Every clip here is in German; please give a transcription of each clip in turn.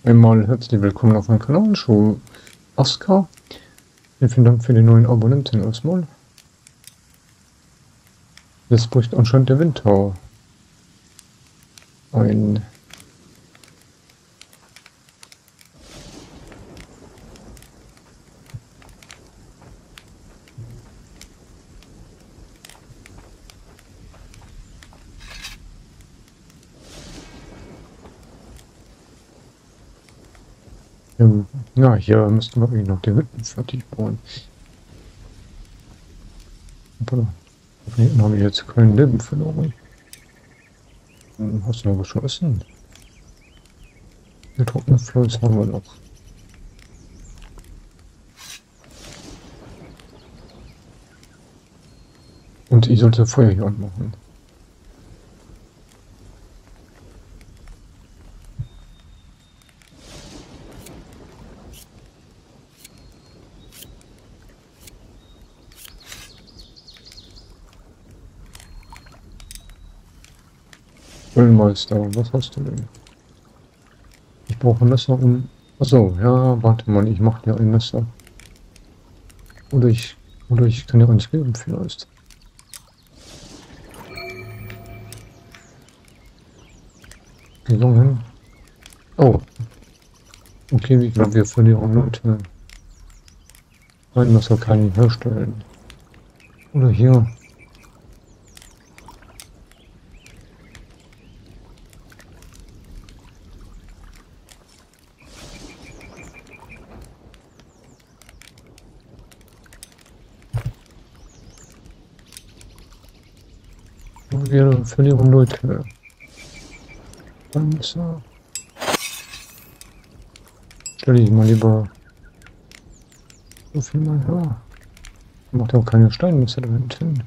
Einmal herzlich willkommen auf meinem Kanal, ich bin Oskar. Vielen Dank für die neuen Abonnenten erstmal. Jetzt bricht anscheinend der Winter ein. Ja, hier müssten wir irgendwie noch die Hütten fertig bauen. Aber da hinten habe ich jetzt kein Leben verloren. Hast du noch was zu essen? Getrocknetes Fleisch haben wir noch. Und ich sollte Feuer hier anmachen. Ölmeister, was hast du denn? Ich brauche ein Messer um. Achso, ja, warte mal, ich mache dir ein Messer. Oder ich kann dir eins geben vielleicht. Gelungen. Oh, okay, ich glaube, wir verlieren Leute. Ein Messer kann ich herstellen. Oder hier. Wir verlieren Leute. Ein Messer. Stelle ich mal lieber so viel mal her. Macht ja auch keine Steinmesser da hinten.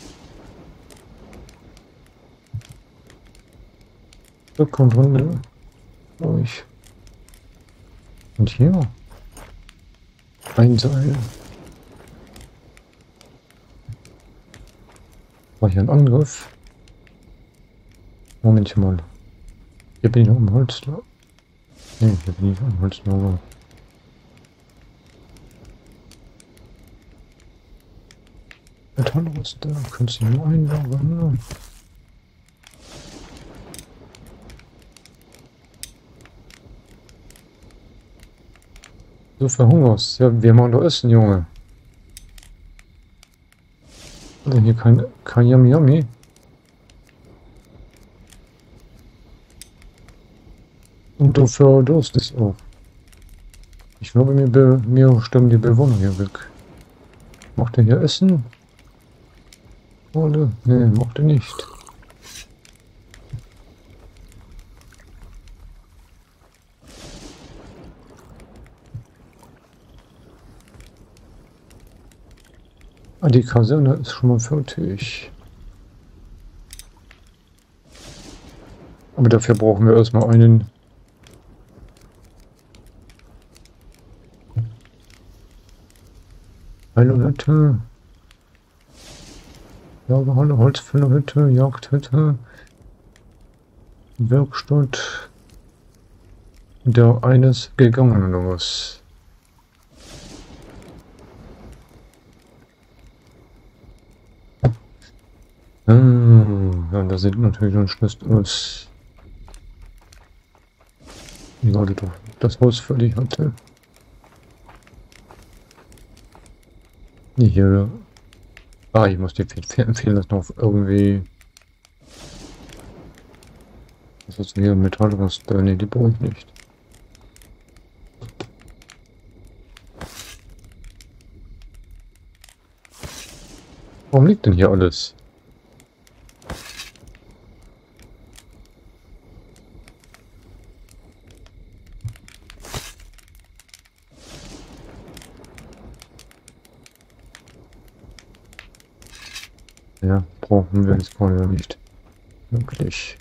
Da kommt runter. Durch. Und hier. Ein Seil. War hier ein Angriff? Moment mal. Hier bin ich noch am Holzlager. Ne, hier bin ich am Holzlager. Metallroster, kannst du nur einlagern. Du verhungerst. Ja, wir machen doch Essen, Junge. Oder hier kein Yummy Yummy. Und du verdurstest auch. Ich glaube, mir stimmen die Bewohner hier weg. Macht er hier Essen? Oder? Nee, macht er nicht. Ah, die Kaserne ist schon mal fertig. Aber dafür brauchen wir erstmal einen. Heilhütte. Lagerhalle, Holzfällerhütte, Jagdhütte. Werkstatt. Der eines gegangen oder was? Ja, das sieht natürlich schon schlecht aus. Ich wollte doch das Haus fertig hatte. Hier. Ah, ich muss dir empfehlen, das noch irgendwie. Was ist hier? Metallroster? Ne, die brauche ich nicht. Warum liegt denn hier alles? Ja, brauchen wir jetzt gerade nicht. Wirklich.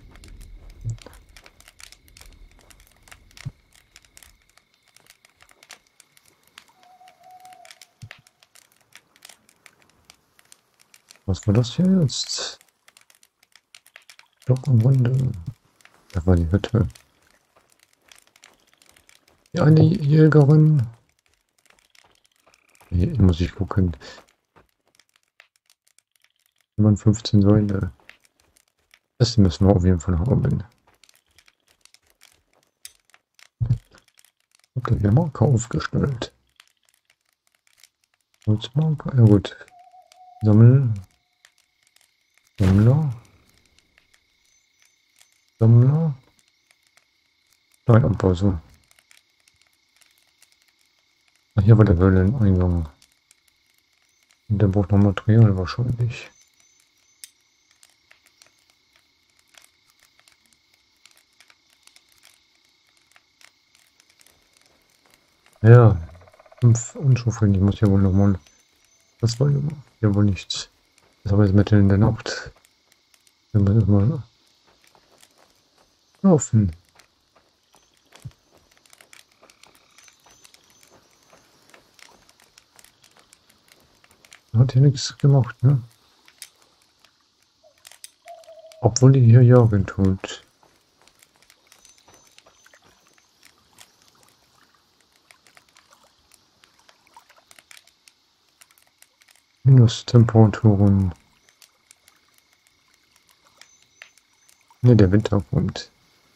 Was war das hier jetzt? Doch im Grunde. Da war die Hütte. Die eine Jägerin. Hier muss ich gucken. Wenn man 15 Säule. Das müssen wir auf jeden Fall haben. Okay, hier Marker aufgestellt. Holzmarker, ja gut. Sammler. Sammler. Steinanbau, so. Ach, hier war der Höhleneingang. Und der braucht noch Material wahrscheinlich. Ja, 5 Unschuldigen. Ich muss ja wohl nochmal. Das war ja wohl nichts. Das war jetzt mitten in der Nacht. Wir müssen mal laufen. Hat hier nichts gemacht, ne? Obwohl die hier jagen tut. Minustemperaturen. Ne, der Winter kommt.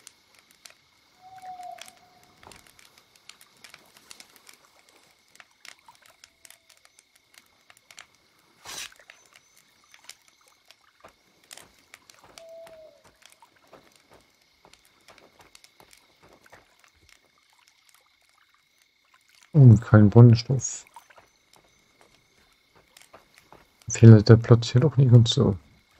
Oh, kein Brennstoff. Vielleicht der Platz hier doch nicht ganz so.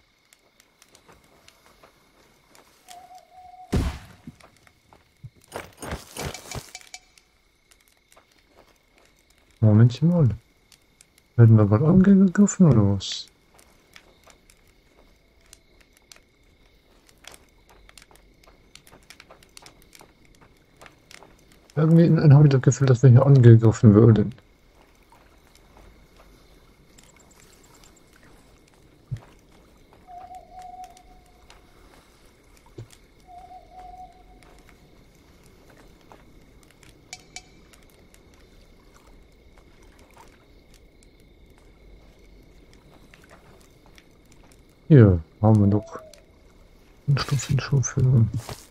Momentchen mal. Werden wir mal angegriffen oder was? Irgendwie habe ich das Gefühl, dass wir hier angegriffen würden. Hier haben wir doch einen Stoff hinzufügen.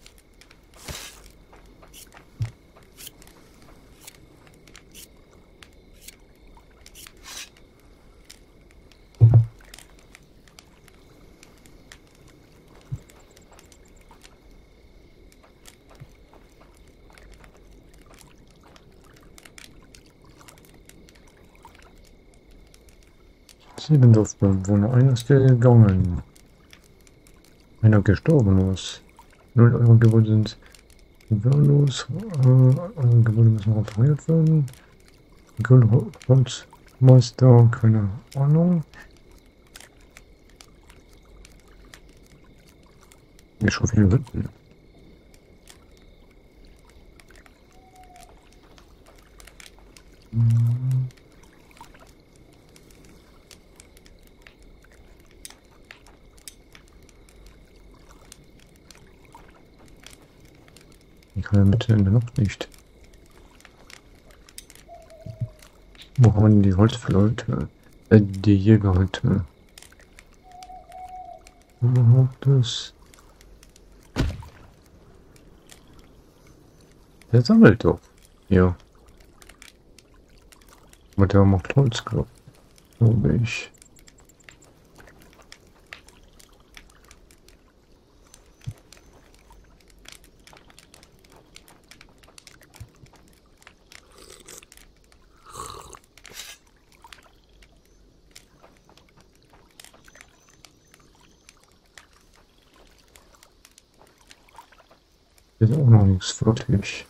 Sieben Dorfbewohner, einer ist gegangen. Einer gestorben ist. 0 Euro Gebäude sind wehrlos. Gebäude müssen repariert werden. Holzmeister, keine Ahnung. Hier schon viele Hütten. Ich kann ja mitten in der Nacht nicht. Wo haben wir denn die Holzleute? Die Jägerhütte. Überhaupt das? Der sammelt doch. Ja. Aber der macht Holz, glaube ich. Hier ist auch noch nichts wirklich.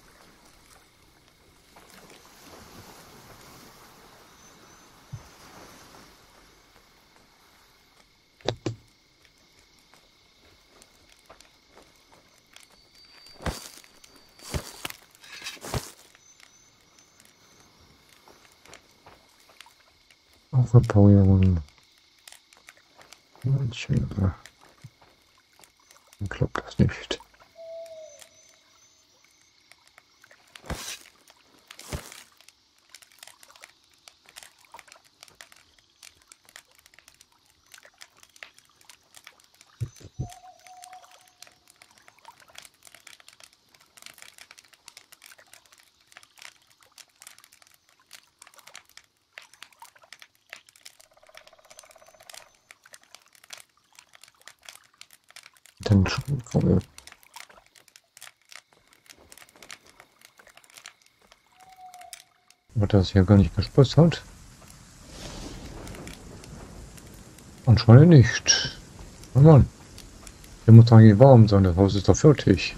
Auch reparieren. Dann klappt das nicht. Dann schon voll. Aber das hier gar nicht gespritzt hat. Anscheinend nicht. Oh Mann. Der muss eigentlich warm sein, das Haus ist doch fertig.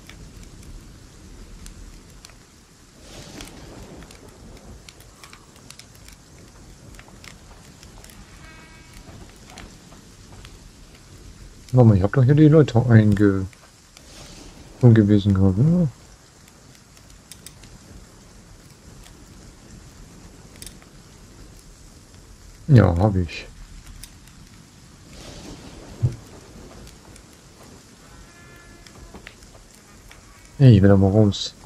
Warte mal, ich habe doch hier die Leute angewiesen gehabt, ne? Ja, habe ich. Hey, ich will da mal raus.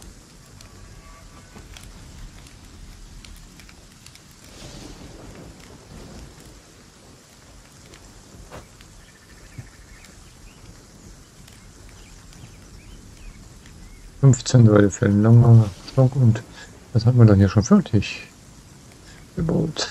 Weil für ein langer Stock und das hat man dann hier schon fertig gebaut.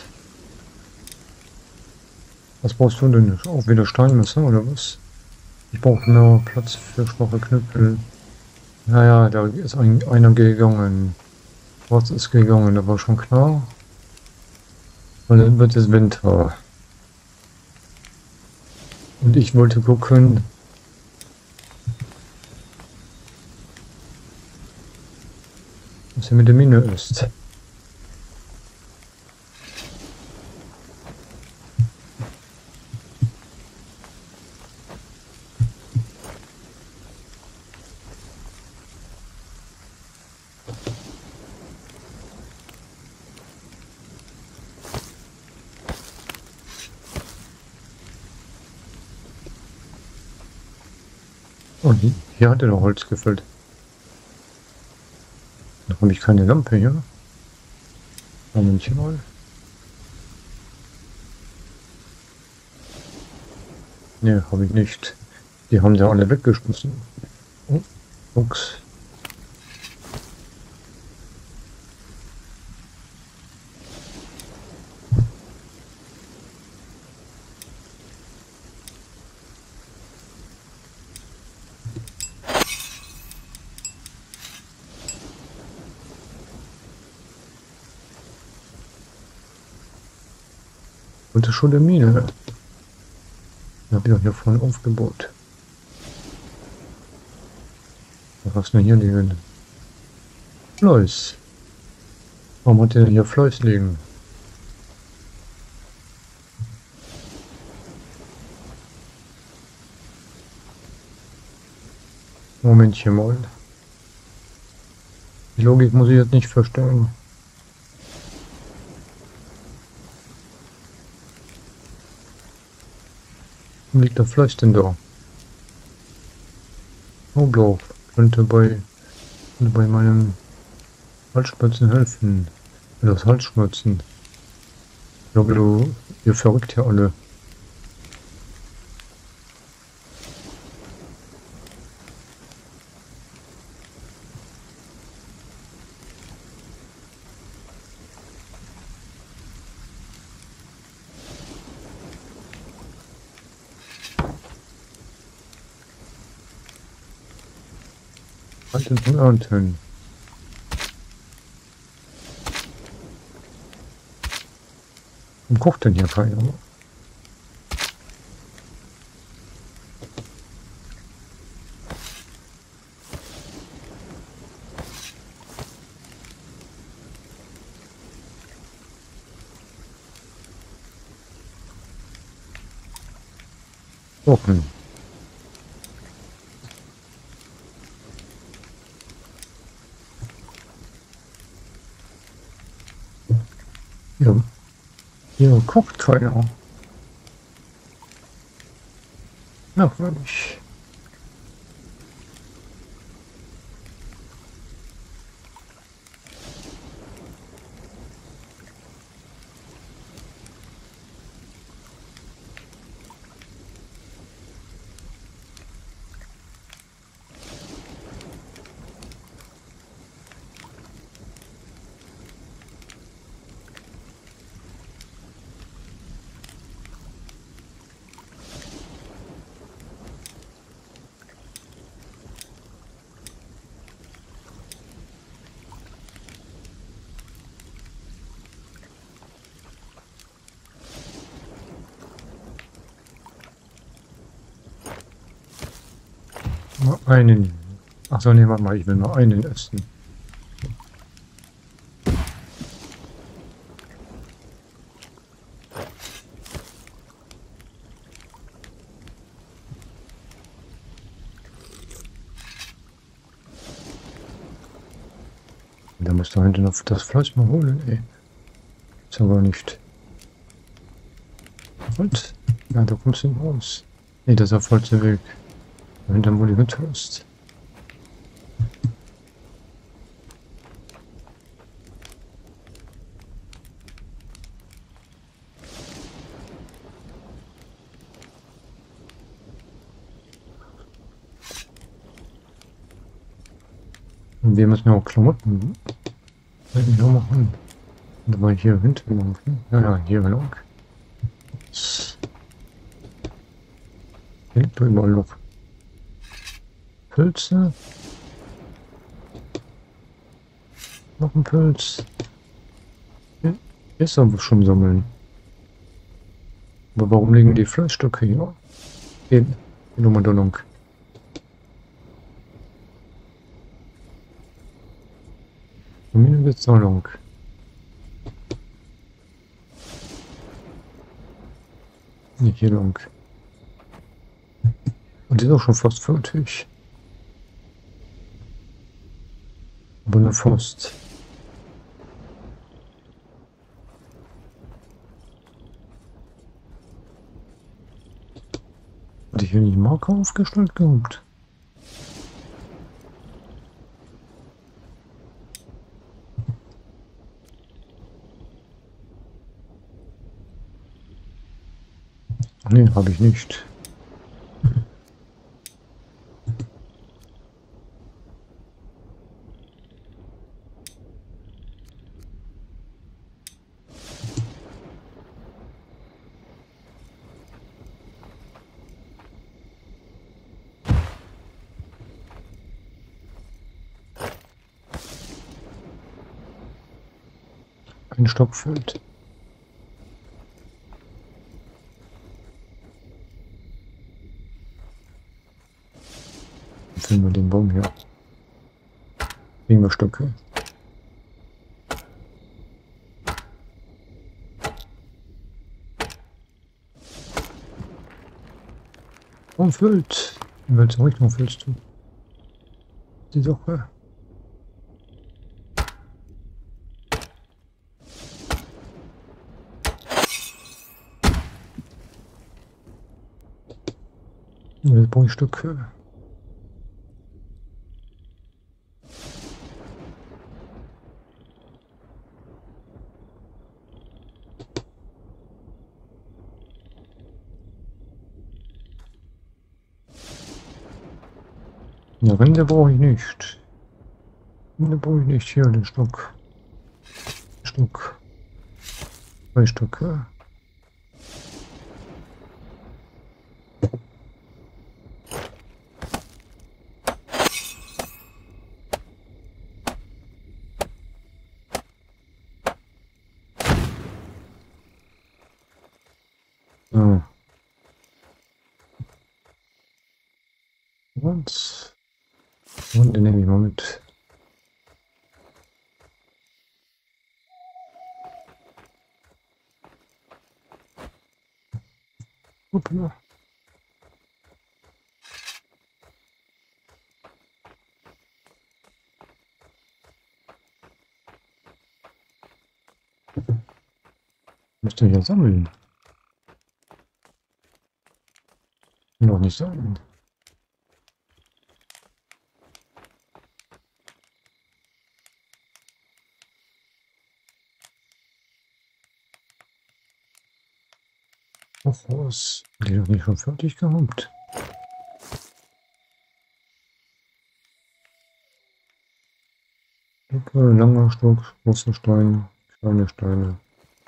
Was brauchst du denn? Auch wieder Steinmesser oder was? Ich brauche mehr Platz für schwache Knüppel. Naja, da ist einer gegangen. Was ist gegangen? Da war schon klar. Und dann wird es Winter. Und ich wollte gucken. Was hier mit der Mine ist. Und hier hat er noch Holz gefüllt. Da habe ich keine Lampe hier. Moment mal. Ne, habe ich nicht. Die haben sie alle weggeschmissen. Oh, Fuchs. Und das ist schon eine Mine. Da habe ich doch hier vorne aufgebaut. Was hast du denn hier liegen? Fleiß. Warum hat der denn hier Fleiß liegen? Momentchen mal. Die Logik muss ich jetzt nicht verstehen. Wo liegt der Fleisch denn da? Knoblauch könnte bei meinem Halsschmerzen helfen. Das Halsschmerzen. Ich glaube, ihr verrückt ja alle. Halten und ernten. Warum kocht denn hier keiner? Kochen. Ja, hier kocht keiner. Merkwürdig. Mal einen. Achso, nee, warte mal, ich will nur einen essen. Da musst du hinten noch das Fleisch mal holen, ey. Ist aber nicht. Und? Ja, da kommst du raus. Nee, das ist der falsche Weg. Dahinter, wo die Hütte ist. Und wir müssen ja auch Klamotten. Soll ich noch machen? Und weil hier hinten lang. Ja, ja, hier lang. Hier liegt doch überall noch Pilze. Noch ein Pilz. Hier ist aber schon sammeln. Aber warum liegen die Fleischstücke hier? Hier nochmal da lang. Familie Bezahlung. Nicht hier lang. Und die ist auch schon fast fertig. Aber nur fast. Hatte ich hier nicht Marker aufgestellt gehabt? Ach nee, habe ich nicht. Ein Stockfeld. Dann füllen wir den Baum hier. Kriegen wir Stöcke. Warum füllt? In welche Richtung füllst du? Die Sache. Jetzt brauche ich Stöcke. Ja, Rinde brauche ich nicht. Rinde brauche ich nicht. Hier, den Stock. Stock. 2 Stöcke. So. Und den nehme ich mal mit. Hoppla. Müsste ich ja sammeln. Noch nicht sammeln. Ach was. Die doch nicht schon fertig gehabt. Okay, langer Stock, großer Stein, kleine Steine.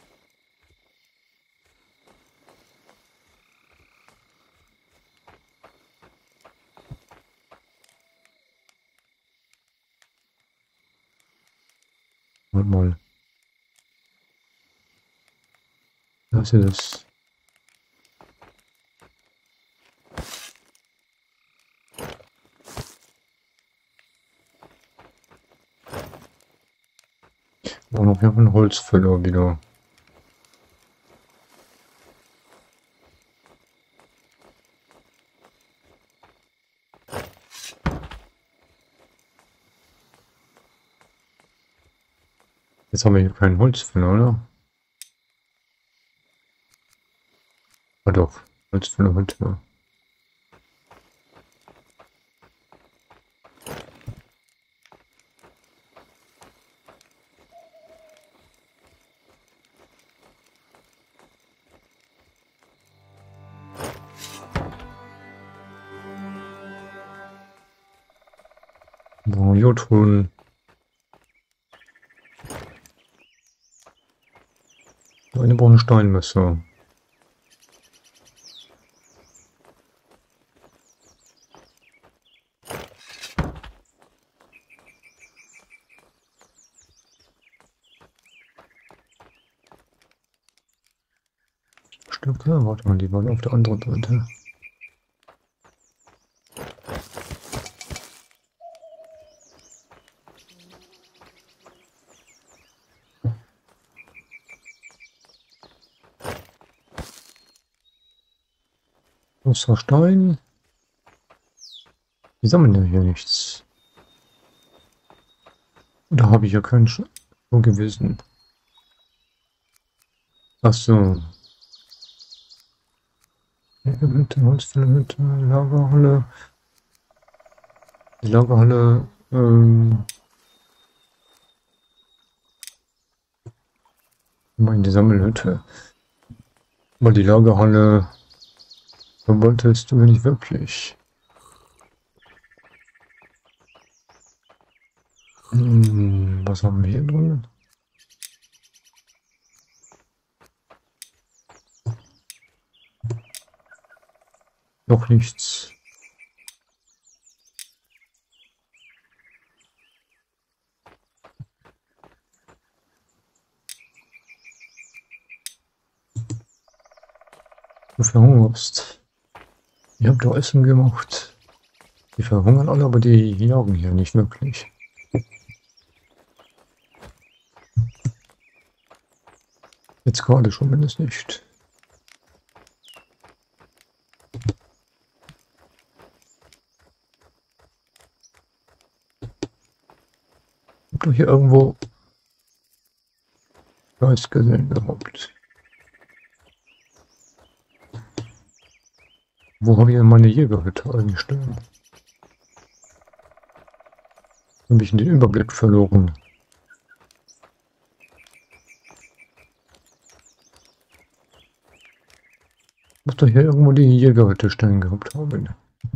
Warte mal. Das ist Auch noch hier ein Holzfäller wieder. Jetzt haben wir hier keinen Holzfäller, oder? Ah doch, Holzfäller, Holzfäller. So, Jotun. Eine braucht eine Steinmesser. Stöcke, warte mal, die waren auf der anderen Seite. Großer Stein. Die sammeln ja hier nichts. Da habe ich ja keinen schon gewesen. Ach so. Hütte, Holzfällerhütte, Lagerhalle. Die Lagerhalle, ich meine die Sammelhütte. Aber die Lagerhalle wolltest du nicht wirklich. Was haben wir hier drin? Noch nichts. Du verhungerst. Ihr habt doch Essen gemacht. Die verhungern alle, aber die jagen hier nicht wirklich. Jetzt gerade schon mindestens nicht. Habt ihr hier irgendwo Geist gesehen gehabt? Wo habe ich denn meine Jägerhütte eingestellt? Habe ich den Überblick verloren. Muss doch hier irgendwo die Jägerhütte stehen gehabt haben.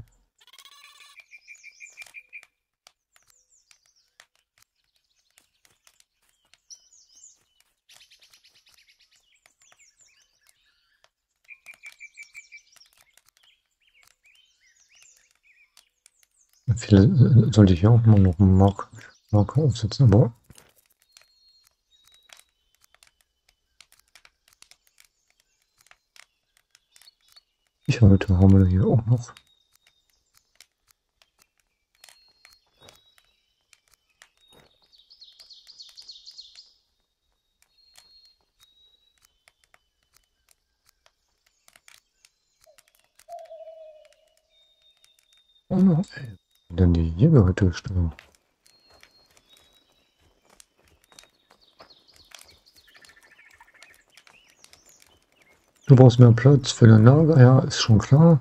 Vielleicht sollte ich hier auch mal noch einen Marker aufsetzen, aber ich heute haben wir hier auch noch. Dann die Jägerhütte stellen. Du brauchst mehr Platz für dein Lager, ja, ist schon klar.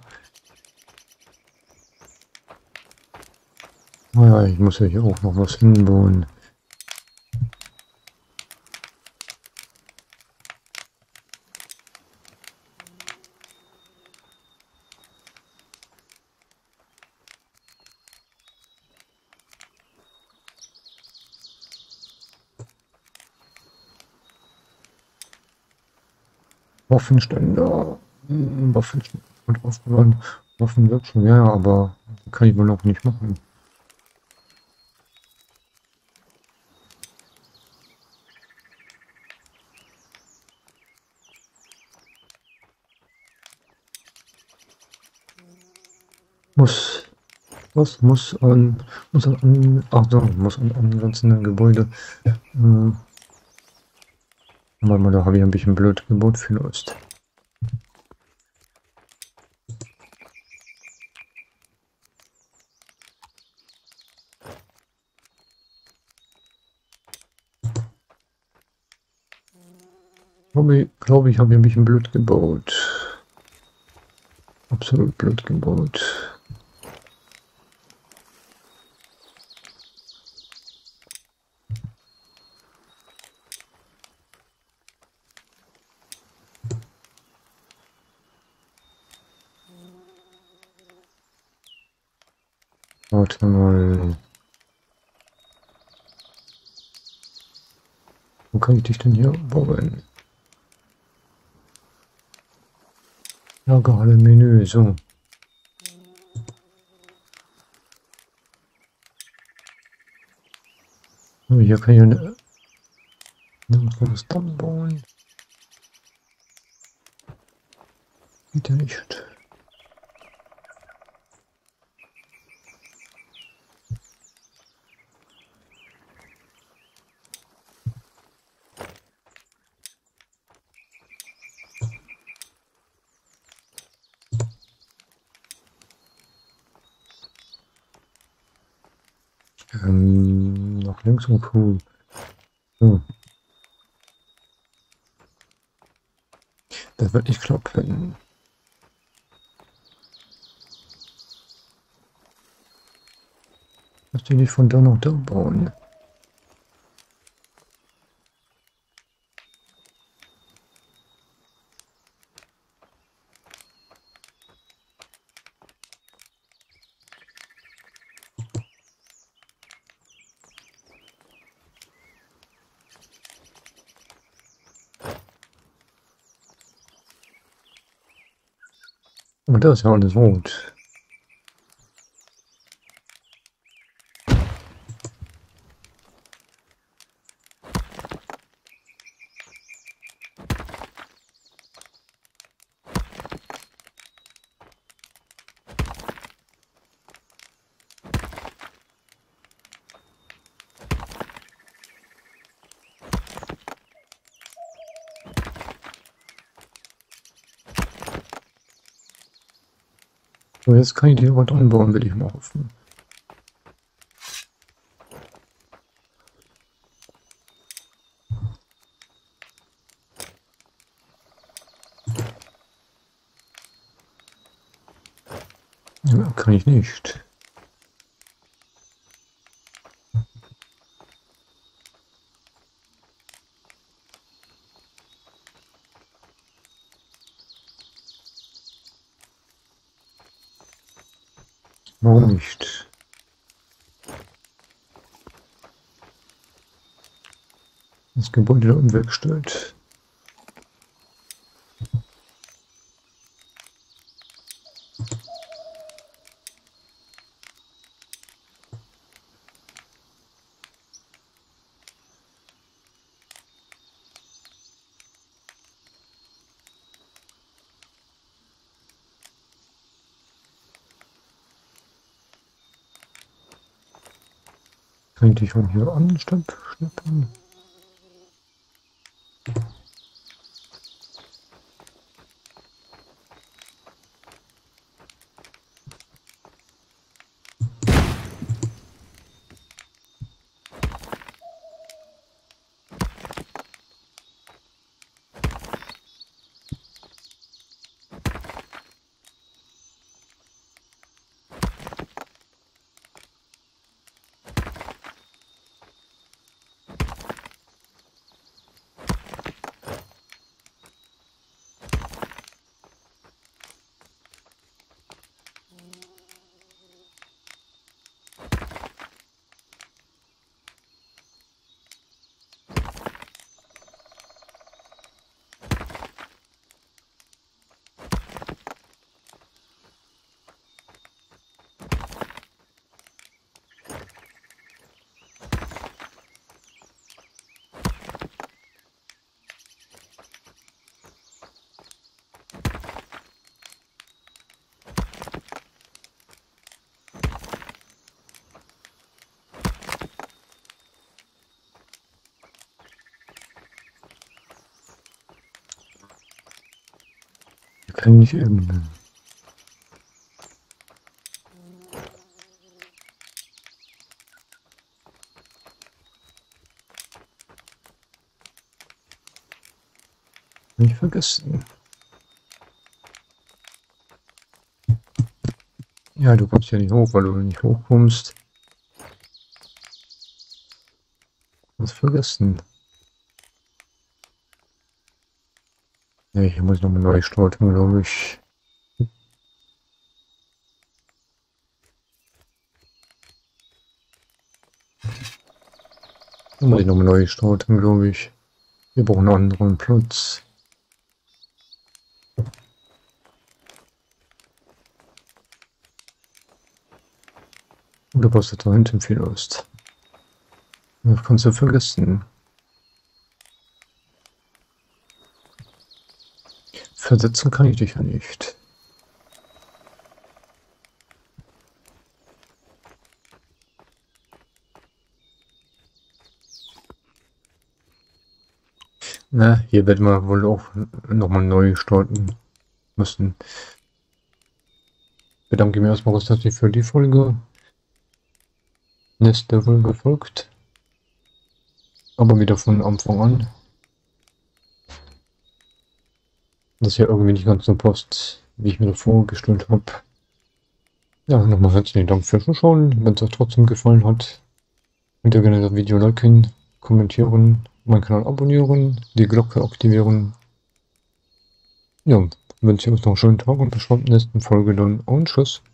Naja, ich muss ja hier auch noch was hinbauen. Waffenständer. Waffenständer und aufbewahren. Waffen wird schon, ja, aber kann ich wohl noch nicht machen. Muss, was muss an, ach so, muss an angrenzenden Gebäude Aber mal da habe ich ein bisschen blöd gebaut für Lust. Glaube ich, habe ich ein bisschen blöd gebaut. Absolut blöd gebaut. Warte mal. Wo kann ich dich denn hier bauen? Ja, gerade Menü, so. So, hier kann ich ein großes Damm bauen. Geht ja nicht. Nach links und cool. So, das wird nicht klappen. Lass die nicht von da nach da bauen. Aber das ist ja alles rot. So, jetzt kann ich hier was anbauen, will ich mal hoffen. Ja, kann ich nicht. Warum nicht? Das Gebäude da unten weggestellt. Kann ich dich von hier an schnappen? Kann ich ändern. Nicht vergessen. Ja, du kommst ja nicht hoch, weil du nicht hochkommst. Was vergessen. Ja, hier muss ich nochmal neu starten, glaube ich. Hier muss ich nochmal neu starten, glaube ich. Wir brauchen einen anderen Platz. Oder was da hinten viel ist. Das kannst du vergessen. Versetzen kann ich dich ja nicht. Na, hier werden wir wohl auch nochmal neu starten müssen. Ich bedanke mich erstmal recht herzlich für die Folge. Nächste Folge folgt. Aber wieder von Anfang an. Das ist ja irgendwie nicht ganz so passt, wie ich mir das vorgestellt habe. Ja, nochmal herzlichen Dank fürs Zuschauen. Wenn es euch trotzdem gefallen hat, könnt ihr gerne das Video liken, kommentieren, meinen Kanal abonnieren, die Glocke aktivieren. Ja, wünsche ich euch noch einen schönen Tag und bis zur nächsten Folge dann und tschüss.